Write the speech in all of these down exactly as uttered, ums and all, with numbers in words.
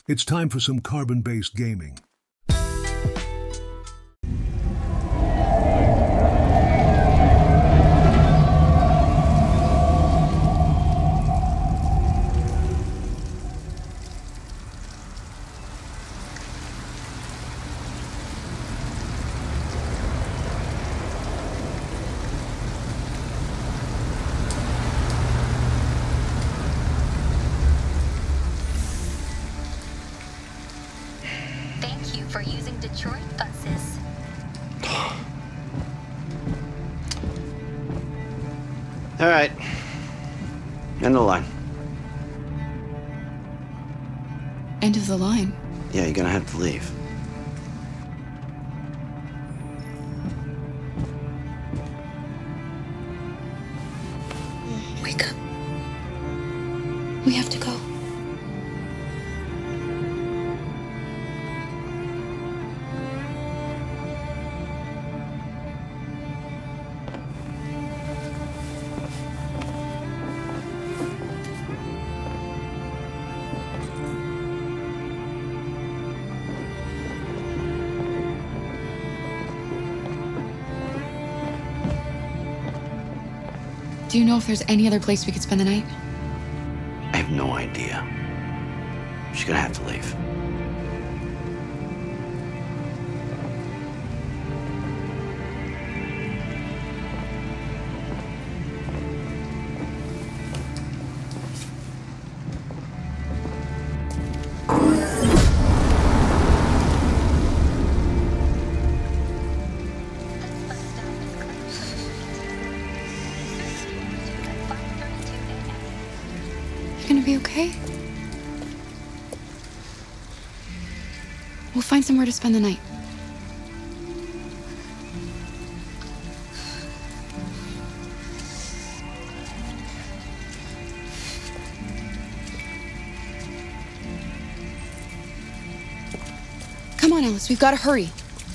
It's time for some carbon-based gaming. For using Detroit buses. All right. End of the line. End of the line? Yeah, you're gonna have to leave. Wake up. We have to go. Do you know if there's any other place we could spend the night? I have no idea. She's gonna have to leave. Gonna be okay? We'll find somewhere to spend the night. Come on, Alice, we've got to hurry.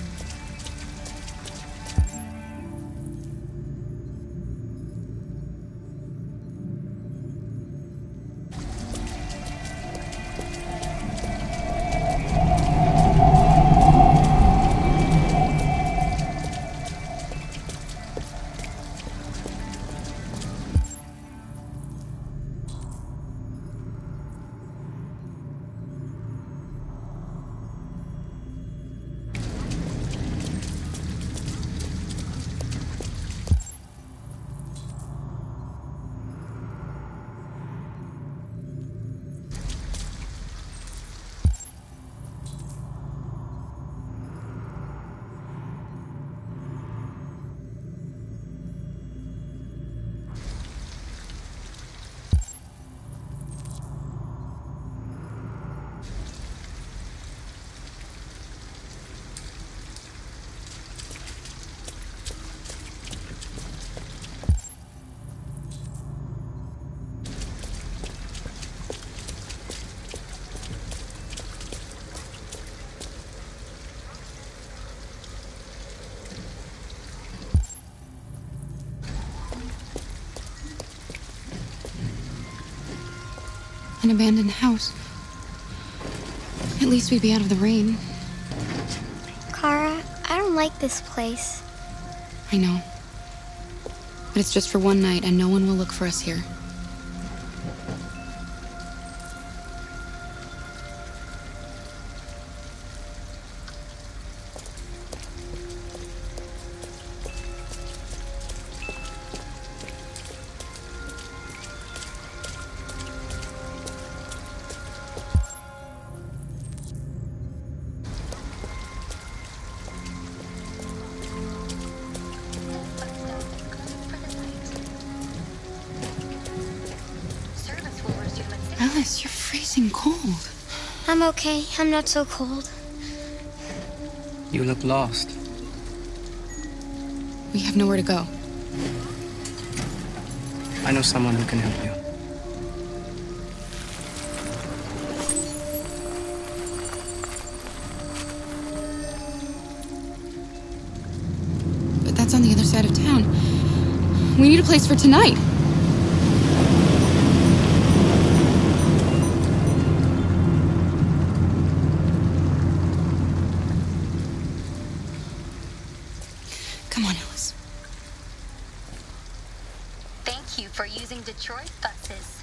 An abandoned house. At least we'd be out of the rain. Kara, I don't like this place. I know. But it's just for one night, and no one will look for us here. Alice, you're freezing cold. I'm okay. I'm not so cold. You look lost. We have nowhere to go. I know someone who can help you. But that's on the other side of town. We need a place for tonight. for using Detroit buses.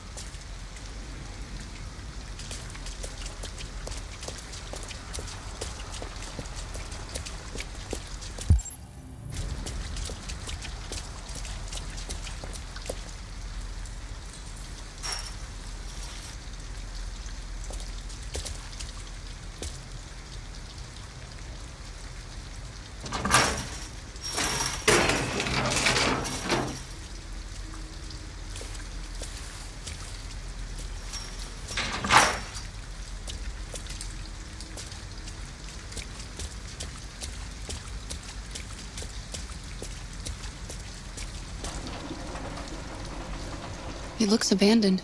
It looks abandoned.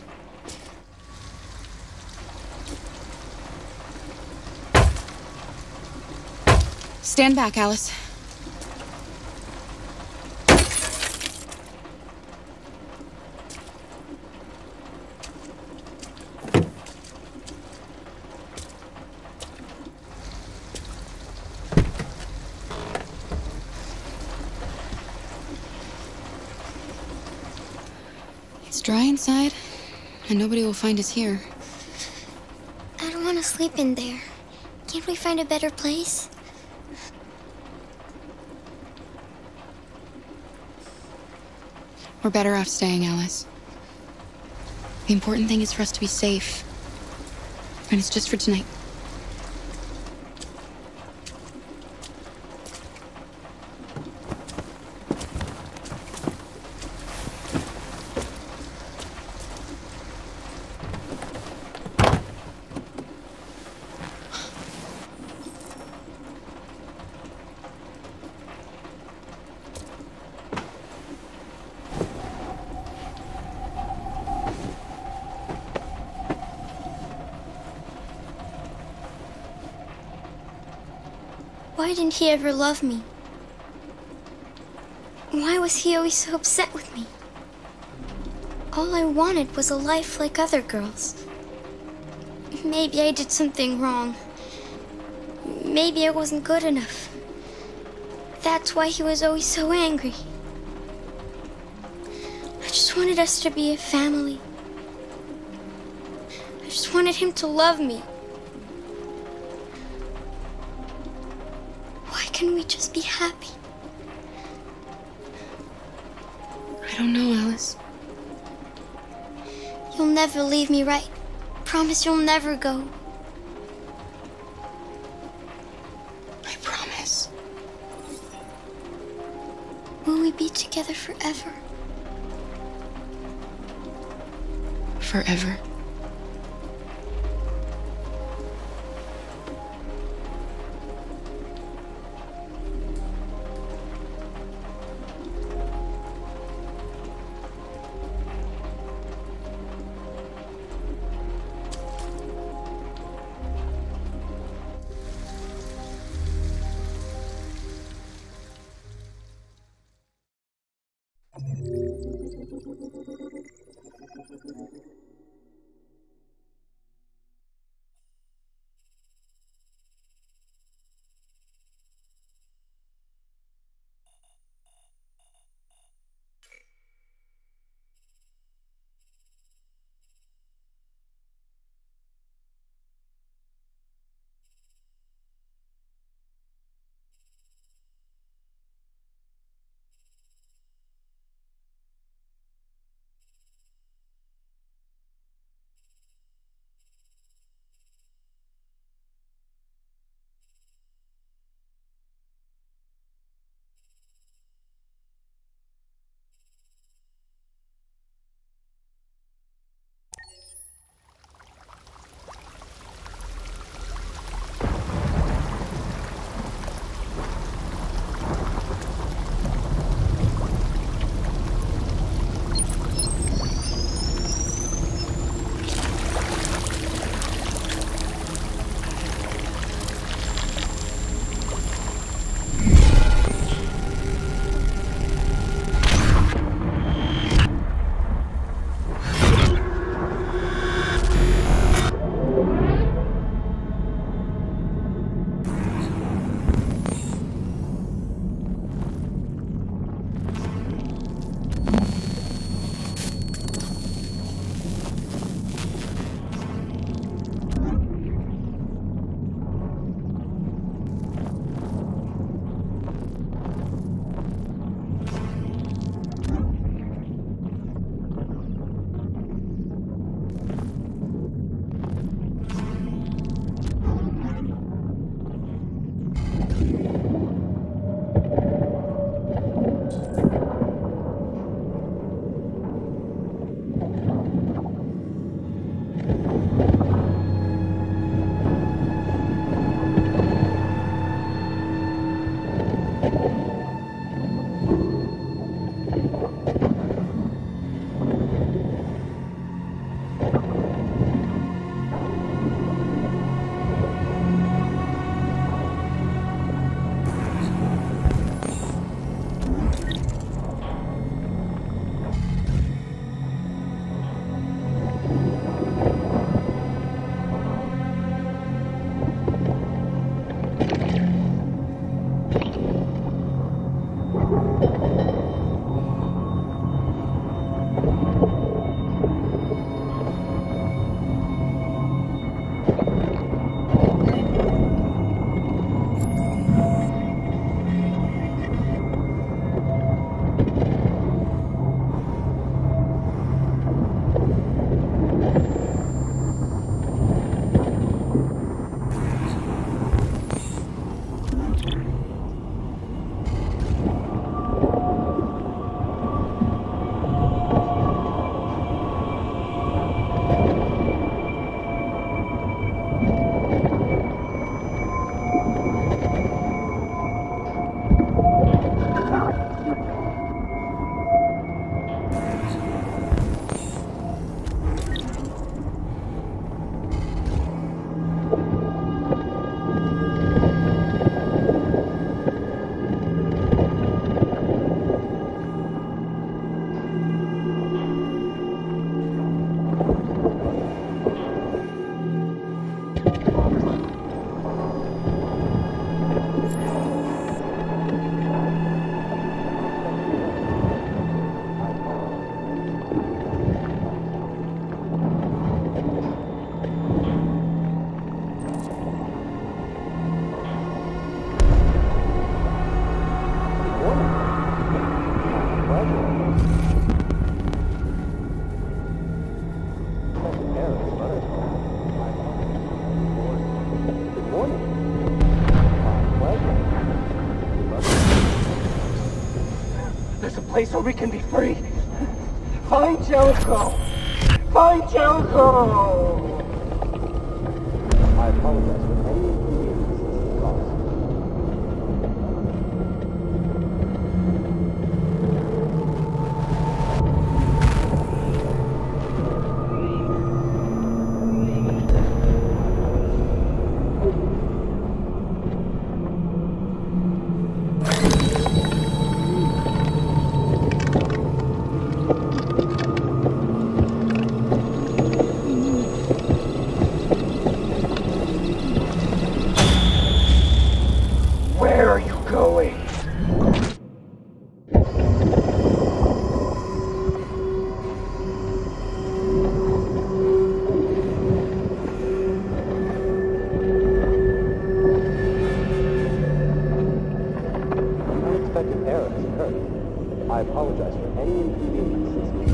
Stand back, Alice. It's dry inside, and nobody will find us here. I don't want to sleep in there. Can't we find a better place? We're better off staying, Alice. The important thing is for us to be safe. And it's just for tonight. Why didn't he ever love me? Why was he always so upset with me? All I wanted was a life like other girls. Maybe I did something wrong. Maybe I wasn't good enough. That's why he was always so angry. I just wanted us to be a family. I just wanted him to love me. Why can't we just be happy? I don't know, Alice. You'll never leave me, right? Promise you'll never go. I promise. Will we be together forever? Forever. place where we can be free. Find Jericho! Find Jericho! I apologize for any inconvenience this caused. I apologize for any inconvenience this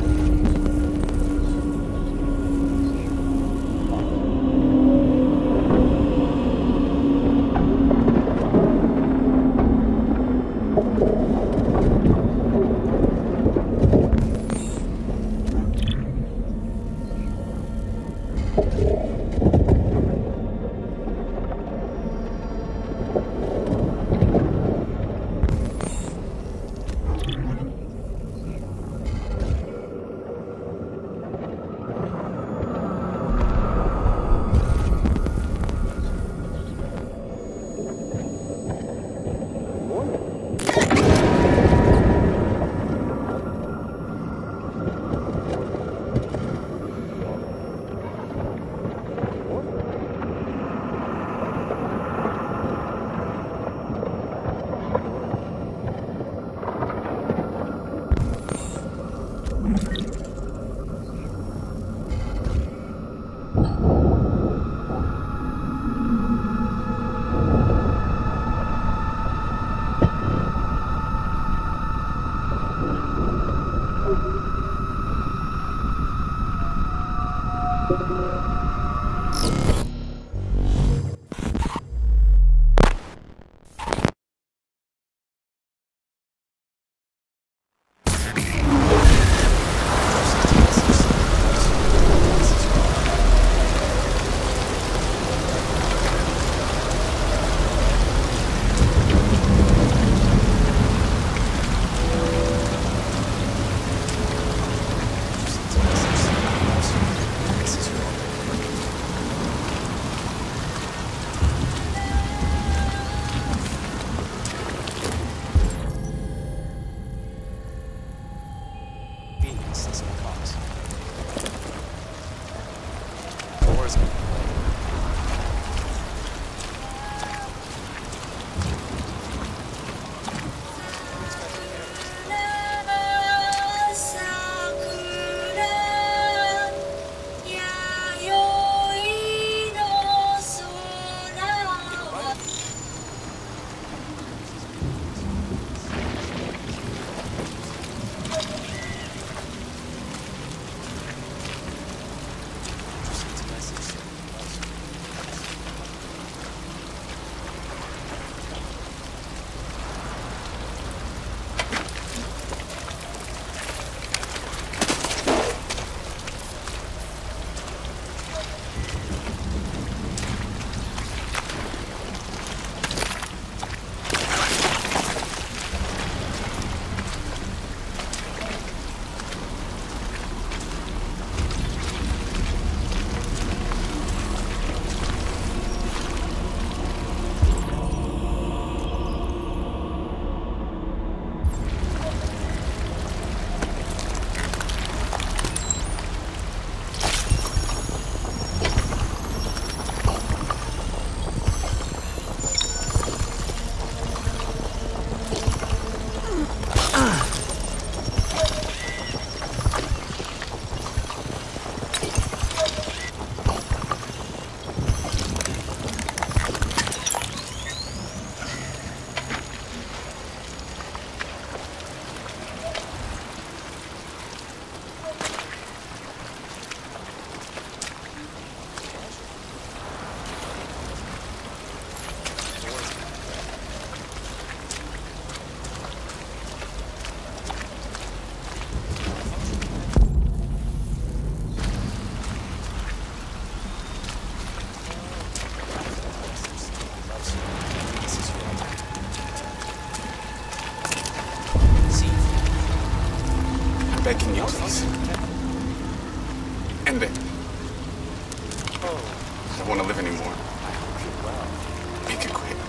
ending. Oh, I don't want to live anymore. I hope you're well. Make it quick.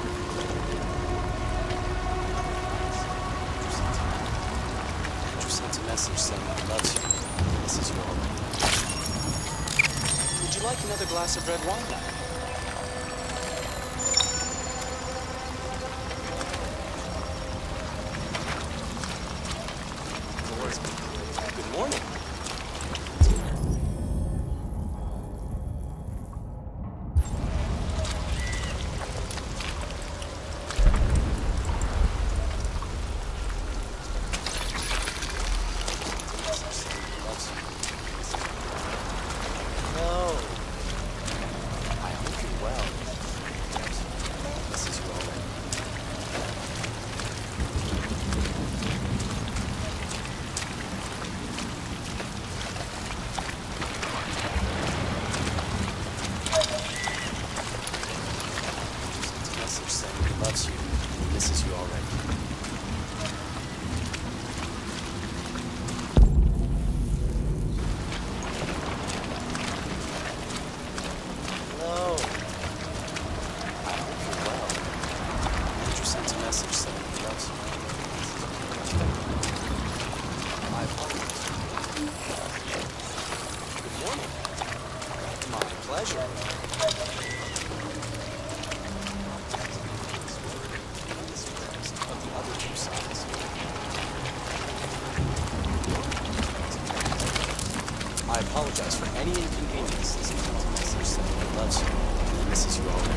Andrew sent a message saying he loves you. This is you already. Would you like another glass of red wine? Good morning. No. I hope you're well. This is you already. Sent a message saying he loves you and misses you already. Hello. I hope you're well. Andrew sent a message saying he loves you. I apologize. Good morning. My pleasure. Of the other two sides. I apologize for any inconvenience. This is a message saying he loves you and he misses you already.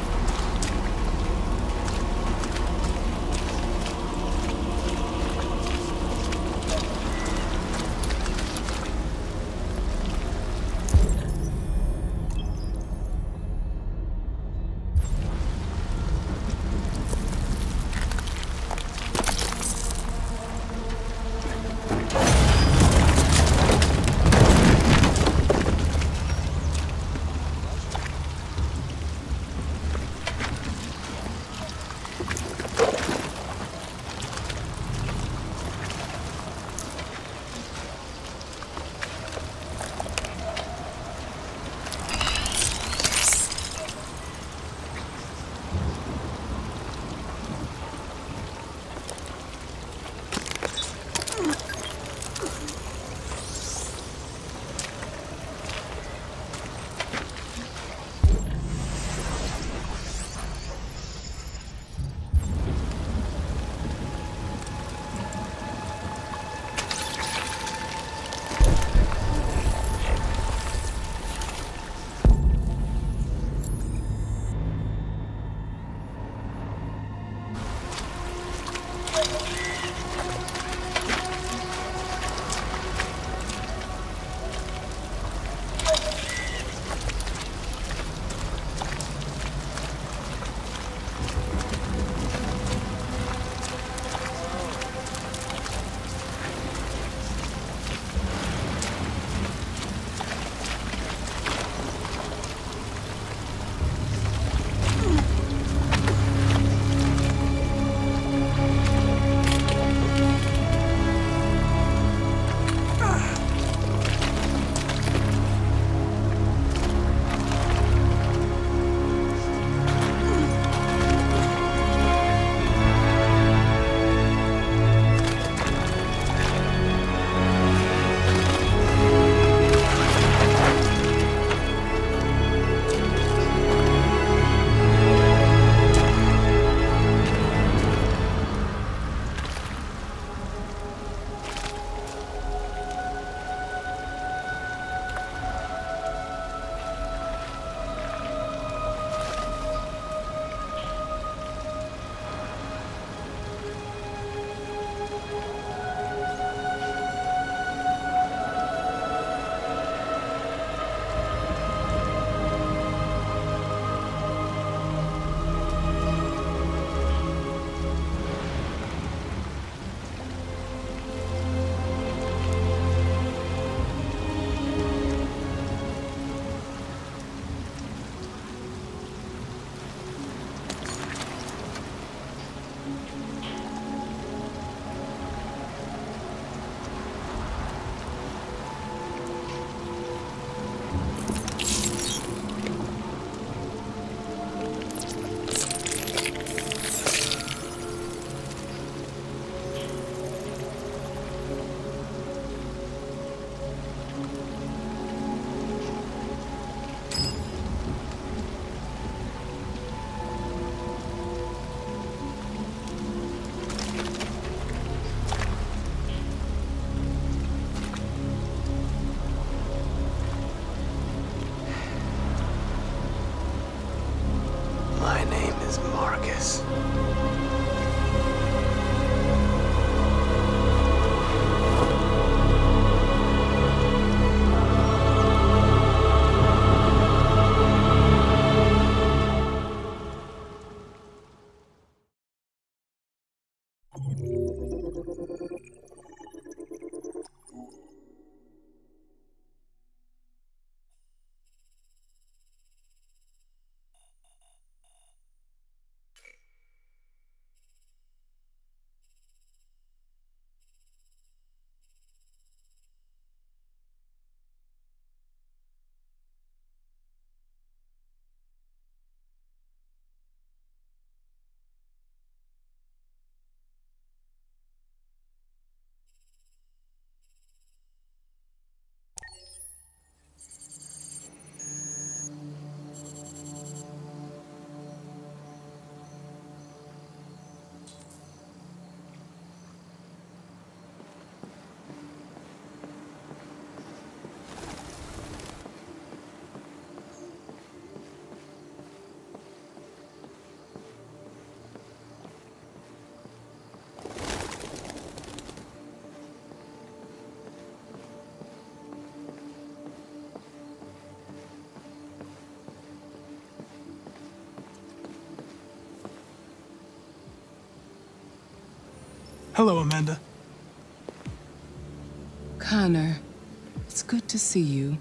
this. Hello, Amanda. Connor, it's good to see you.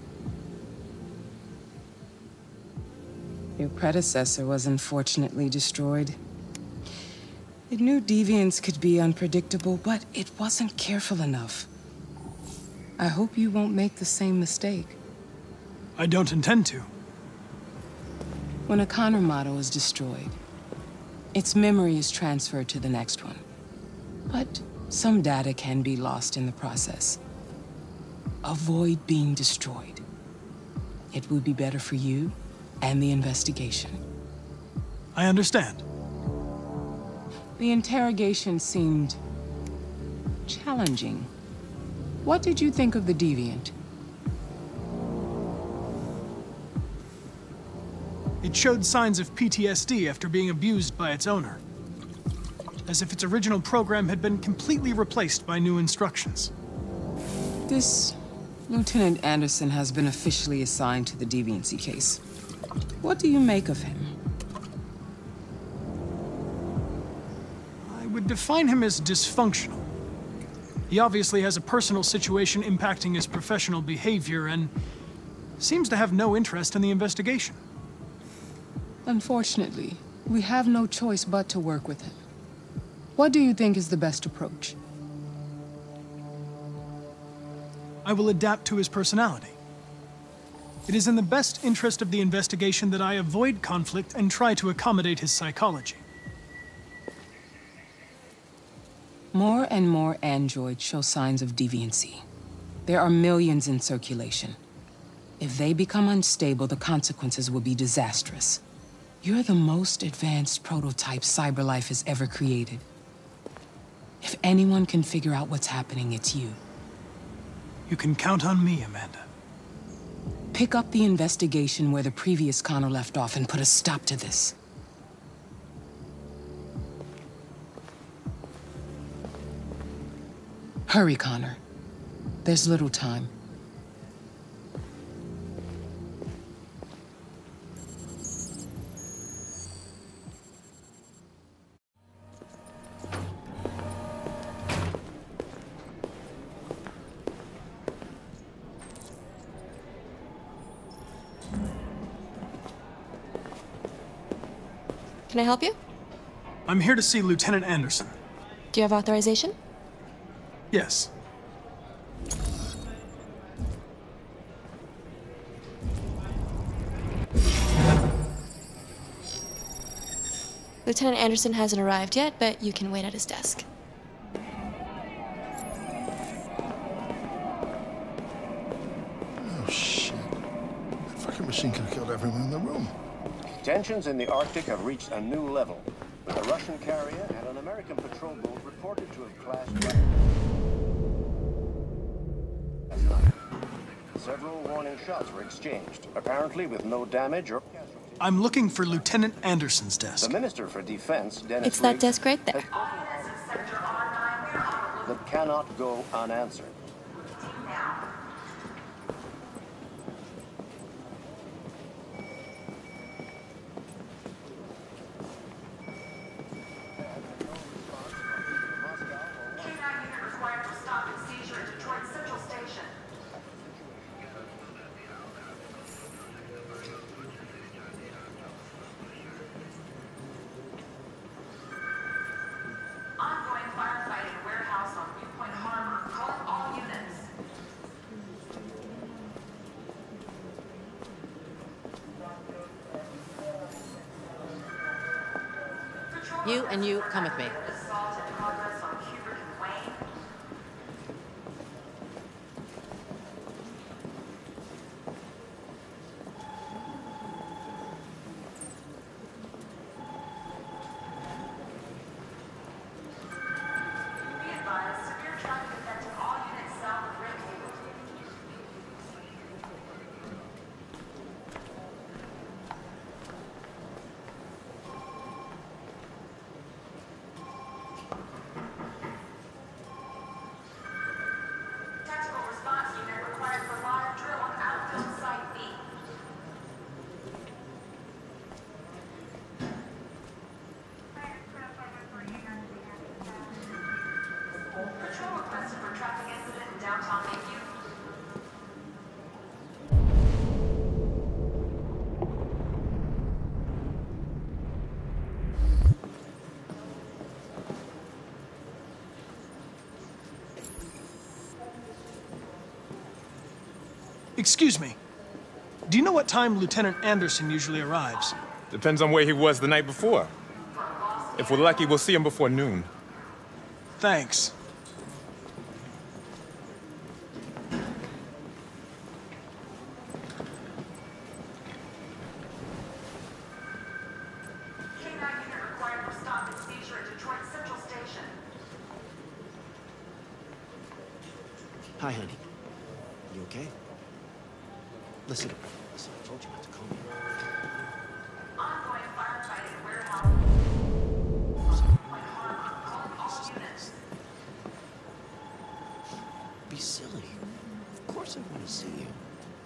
Your predecessor was unfortunately destroyed. It knew deviants could be unpredictable, but it wasn't careful enough. I hope you won't make the same mistake. I don't intend to. When a Connor model is destroyed, its memory is transferred to the next one. But some data can be lost in the process. Avoid being destroyed. It would be better for you and the investigation. I understand. The interrogation seemed challenging. What did you think of the deviant? It showed signs of P T S D after being abused by its owner. As if its original program had been completely replaced by new instructions. This Lieutenant Anderson has been officially assigned to the deviancy case. What do you make of him? I would define him as dysfunctional. He obviously has a personal situation impacting his professional behavior and seems to have no interest in the investigation. Unfortunately, we have no choice but to work with him. What do you think is the best approach? I will adapt to his personality. It is in the best interest of the investigation that I avoid conflict and try to accommodate his psychology. More and more androids show signs of deviancy. There are millions in circulation. If they become unstable, the consequences will be disastrous. You're the most advanced prototype cyberlife has ever created. If anyone can figure out what's happening, it's you. You can count on me, Amanda. Pick up the investigation where the previous Connor left off and put a stop to this. Hurry, Connor. There's little time. Can I help you? I'm here to see Lieutenant Anderson. Do you have authorization? Yes. Lieutenant Anderson hasn't arrived yet, but you can wait at his desk. Oh, shit. That fucking machine could have killed everyone in the room. Tensions in the Arctic have reached a new level, with a Russian carrier and an American patrol boat reported to have clashed. Several warning shots were exchanged, apparently with no damage or casualties. I'm looking for Lieutenant Anderson's desk. The Minister for Defense, Dennis It's that Riggs, desk right there. that cannot go unanswered. You and you, come with me. Excuse me. Do you know what time Lieutenant Anderson usually arrives? Depends on where he was the night before. If we're lucky, we'll see him before noon. Thanks. Hi, honey. You okay? Listen, listen, I told you not to call me. Ongoing firefighting warehouse. Be silly. Of course I want to see you.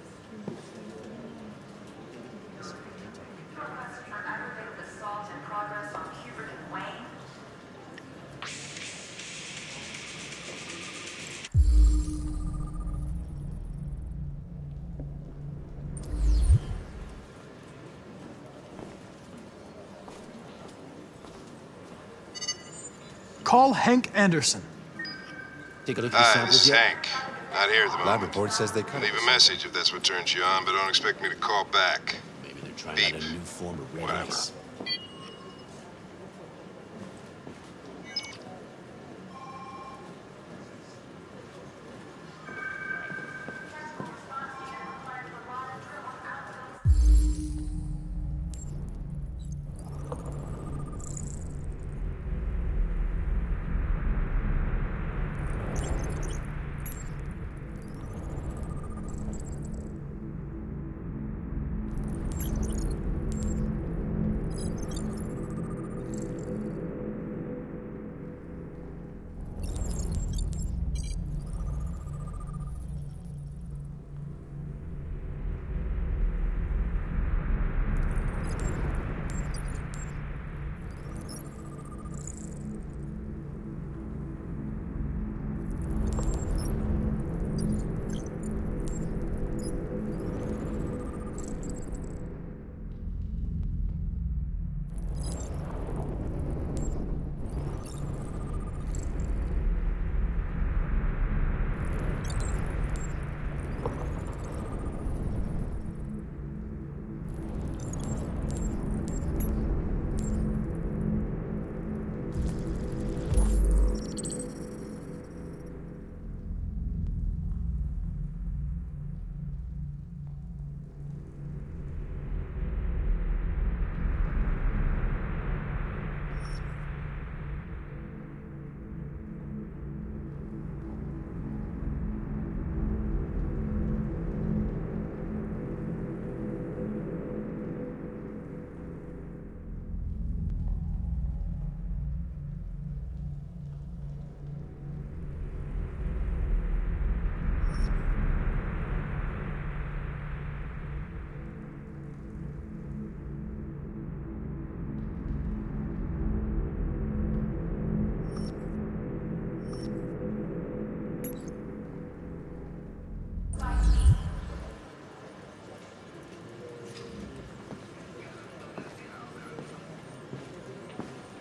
Request for aggravated assault in progress on Hubert and Wayne. Call Hank Anderson. Take a look at the Hi, samples this is yet? Hank. Not here at the moment. Lab report says they cut Leave a message if that's what turns you on, but don't expect me to call back. Maybe they're trying Beep. out a new form of red Whatever. ice.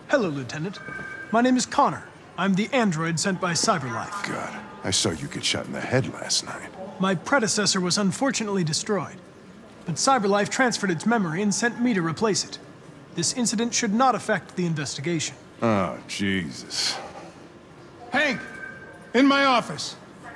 Hello, Lieutenant. My name is Connor. I'm the android sent by CyberLife. God, I saw you get shot in the head last night. My predecessor was unfortunately destroyed, but CyberLife transferred its memory and sent me to replace it. This incident should not affect the investigation. Oh, Jesus. Hank! In my office!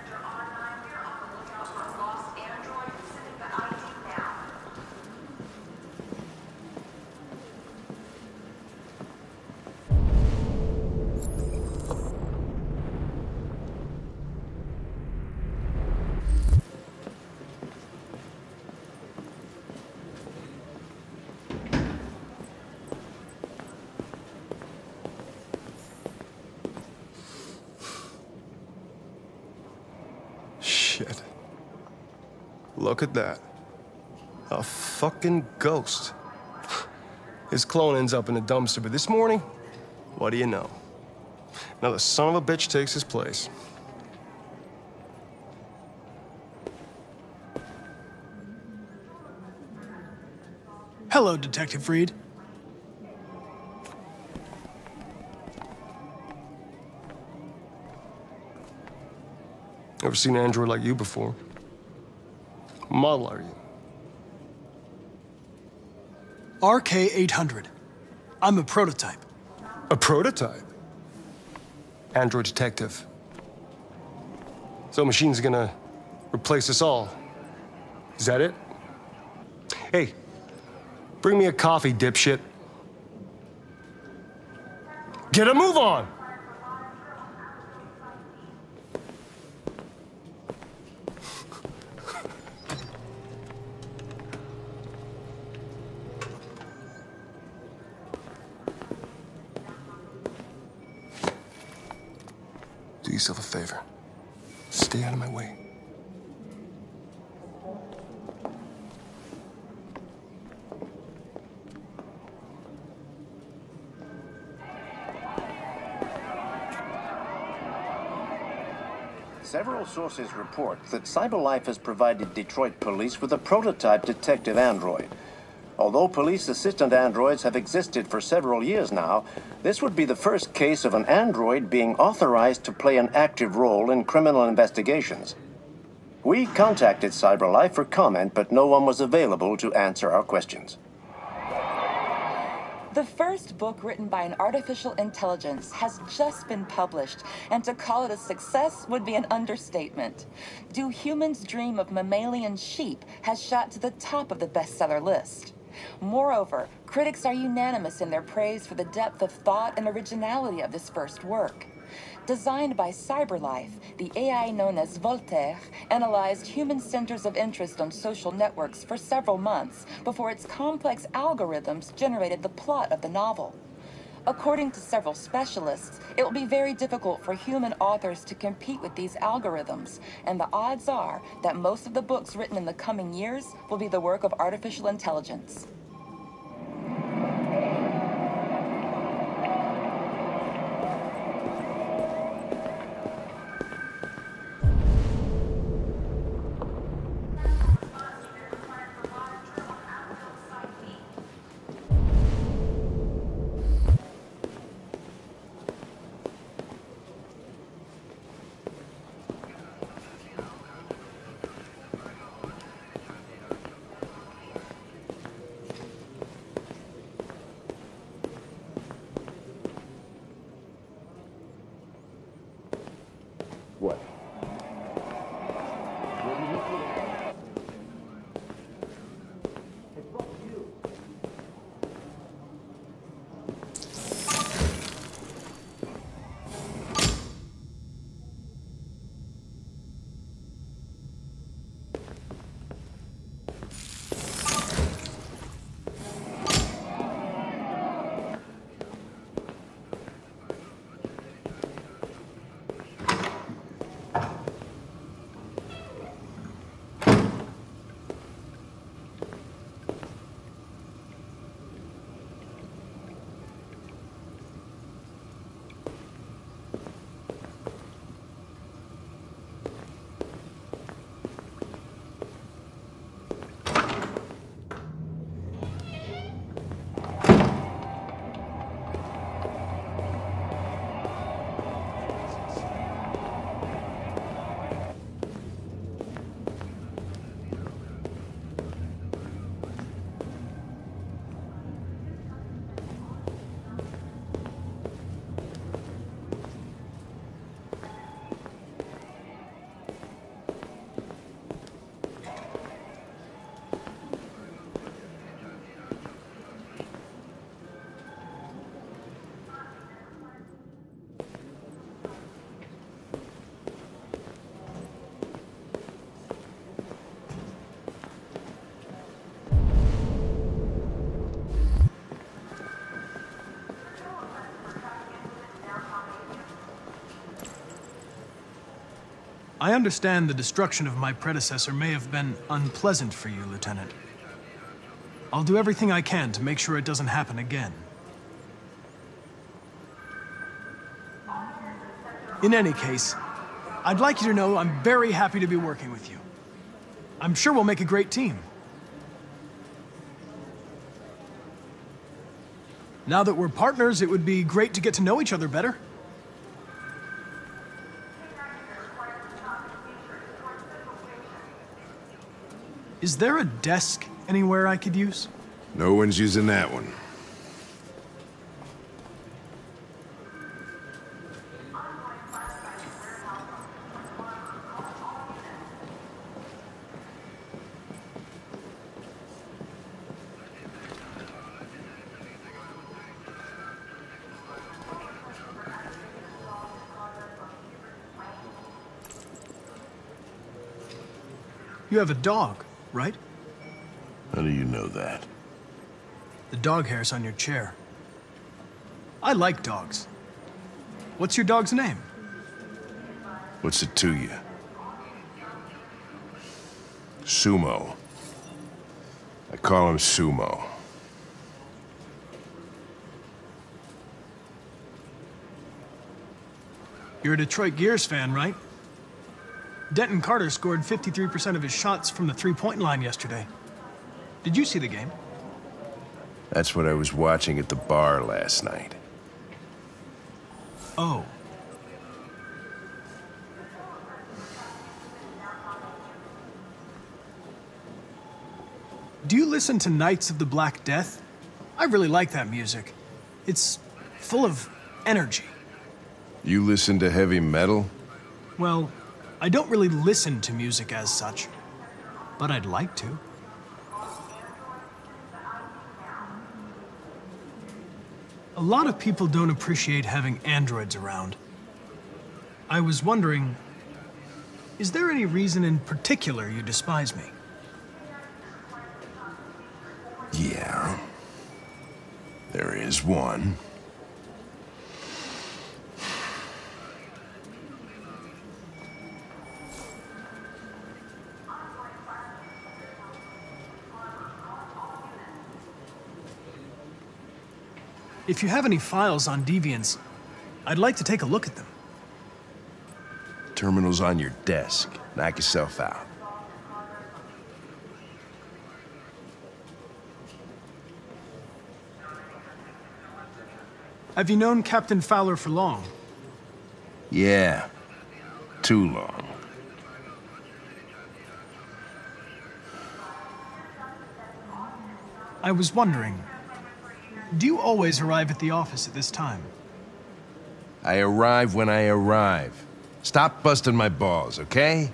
Shit. Look at that. A fucking ghost. His clone ends up in a dumpster, but this morning, what do you know? Another son of a bitch takes his place. Hello, Detective Reed. Never seen an android like you before. What model are you? R K eight hundred. I'm a prototype. A prototype? Android detective. So machine's gonna replace us all. Is that it? Hey, bring me a coffee, dipshit. Get a move on! Do yourself a favor. Stay out of my way. Several sources report that CyberLife has provided Detroit police with a prototype detective android. Although police assistant androids have existed for several years now, this would be the first case of an android being authorized to play an active role in criminal investigations. We contacted CyberLife for comment, but no one was available to answer our questions. The first book written by an artificial intelligence has just been published, and to call it a success would be an understatement. Do Humans Dream of Mammalian Sheep has shot to the top of the bestseller list. Moreover, critics are unanimous in their praise for the depth of thought and originality of this first work. Designed by CyberLife, the A I known as Voltaire analyzed human centers of interest on social networks for several months before its complex algorithms generated the plot of the novel. According to several specialists, it will be very difficult for human authors to compete with these algorithms, and the odds are that most of the books written in the coming years will be the work of artificial intelligence. I understand the destruction of my predecessor may have been unpleasant for you, Lieutenant. I'll do everything I can to make sure it doesn't happen again. In any case, I'd like you to know I'm very happy to be working with you. I'm sure we'll make a great team. Now that we're partners, it would be great to get to know each other better. Is there a desk anywhere I could use? No one's using that one. You have a dog, right? How do you know that? The dog hair's on your chair. I like dogs. What's your dog's name? What's it to you? Sumo. I call him Sumo. You're a Detroit Gears fan, right? Denton Carter scored fifty-three percent of his shots from the three-point line yesterday. Did you see the game? That's what I was watching at the bar last night. Oh. Do you listen to Knights of the Black Death? I really like that music. It's full of energy. You listen to heavy metal? Well, I don't really listen to music as such, but I'd like to. A lot of people don't appreciate having androids around. I was wondering, is there any reason in particular you despise me? Yeah. There is one. If you have any files on deviants, I'd like to take a look at them. Terminal's on your desk. Knock yourself out. Have you known Captain Fowler for long? Yeah. Too long. I was wondering, do you always arrive at the office at this time? I arrive when I arrive. Stop busting my balls, okay?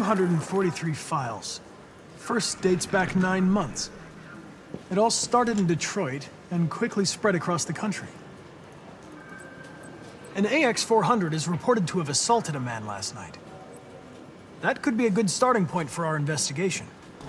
hundred forty-three files. First dates back nine months. It all started in Detroit and quickly spread across the country. An A X four hundred is reported to have assaulted a man last night. That could be a good starting point for our investigation.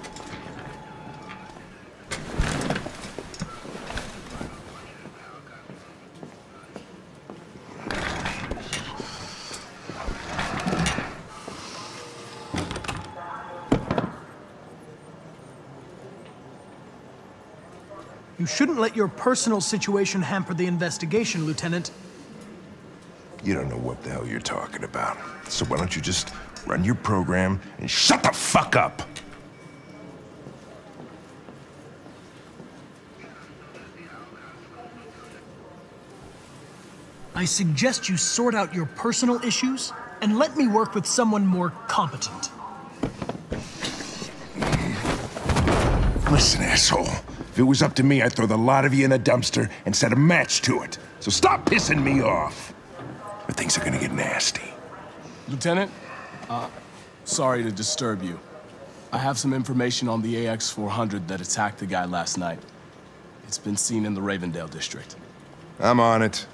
You shouldn't let your personal situation hamper the investigation, Lieutenant. You don't know what the hell you're talking about. So why don't you just run your program and shut the fuck up? I suggest you sort out your personal issues and let me work with someone more competent. Listen, asshole. If it was up to me, I'd throw the lot of you in a dumpster and set a match to it. So stop pissing me off. Or things are gonna get nasty. Lieutenant, uh, sorry to disturb you. I have some information on the A X four hundred that attacked the guy last night. It's been seen in the Ravendale district. I'm on it.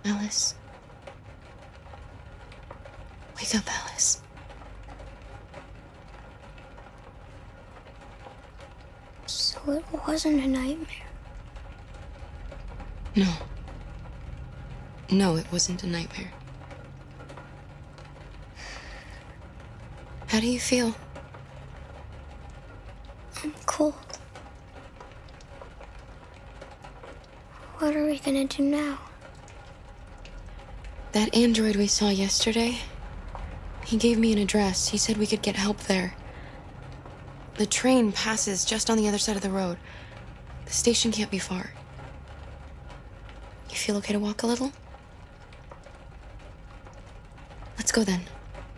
Alice. Wake up, Alice. So it wasn't a nightmare. No. No, it wasn't a nightmare. How do you feel? I'm cold. What are we gonna do now? That android we saw yesterday, he gave me an address. He said we could get help there. The train passes just on the other side of the road. The station can't be far. You feel okay to walk a little? Let's go then.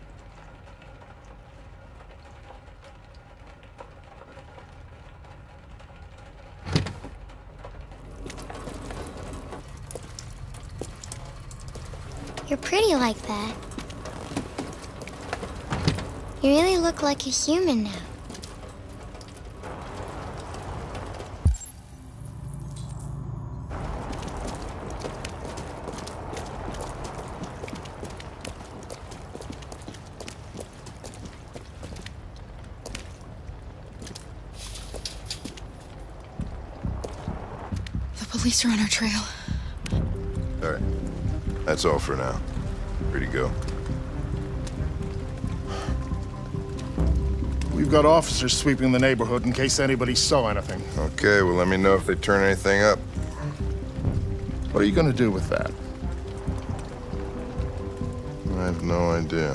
You're pretty like that. You really look like a human now. The police are on our trail. All right. That's all for now. Free to go. We've got officers sweeping the neighborhood in case anybody saw anything. Okay, well, let me know if they turn anything up. What are you gonna do with that? I have no idea.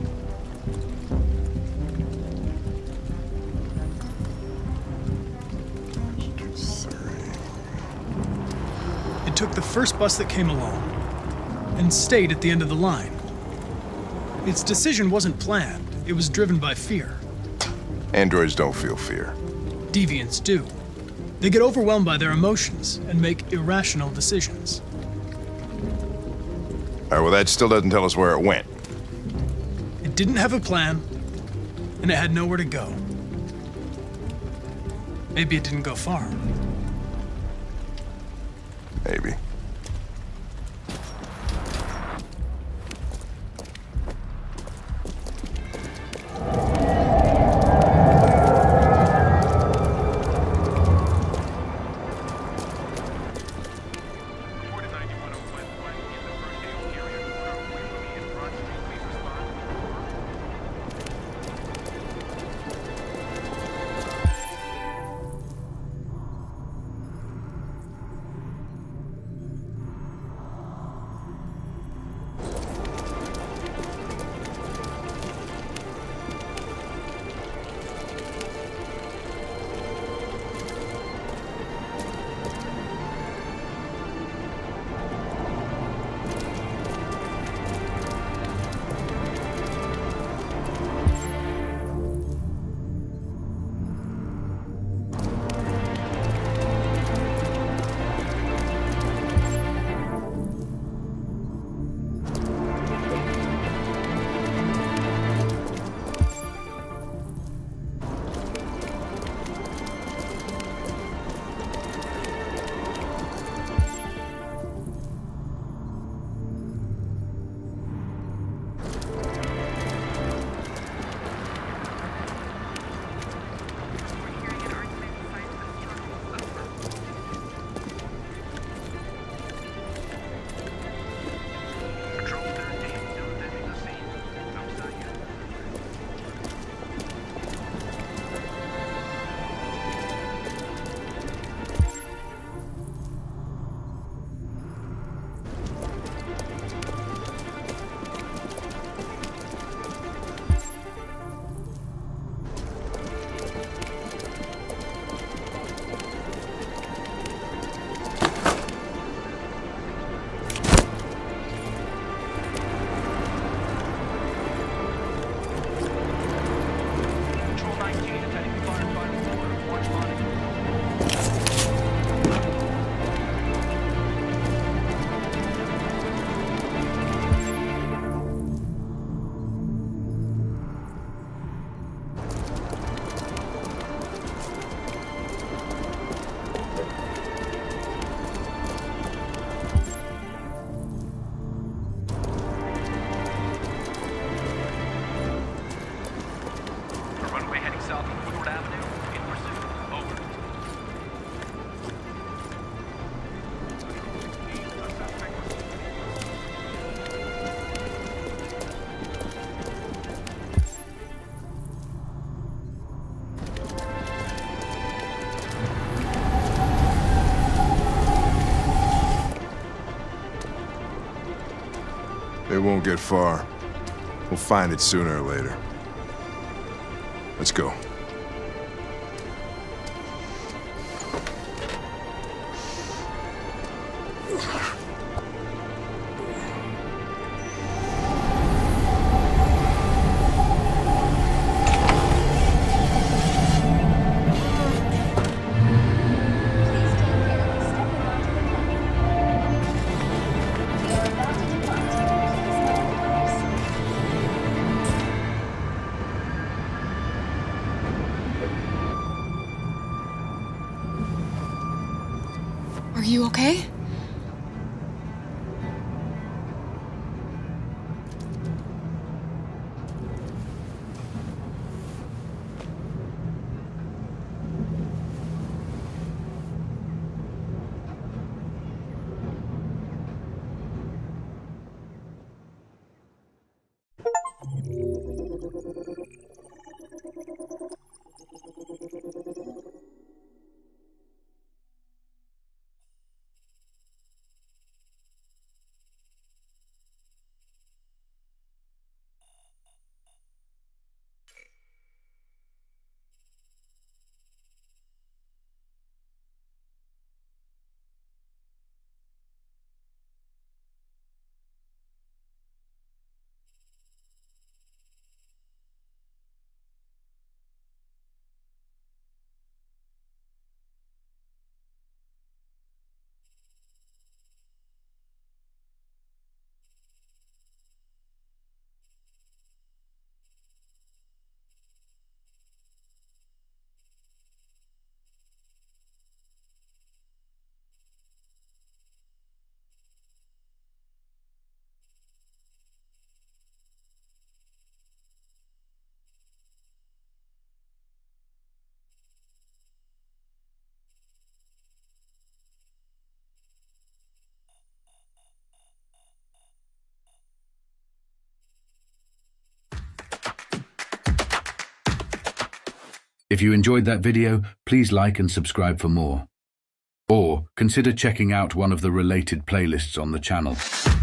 It took the first bus that came along and stayed at the end of the line. Its decision wasn't planned. It was driven by fear. Androids don't feel fear. Deviants do. They get overwhelmed by their emotions and make irrational decisions. All right, well, that still doesn't tell us where it went. It didn't have a plan, and it had nowhere to go. Maybe it didn't go far. Maybe. They won't get far. We'll find it sooner or later. Let's go. Are you okay? If you enjoyed that video, please like and subscribe for more. Or consider checking out one of the related playlists on the channel.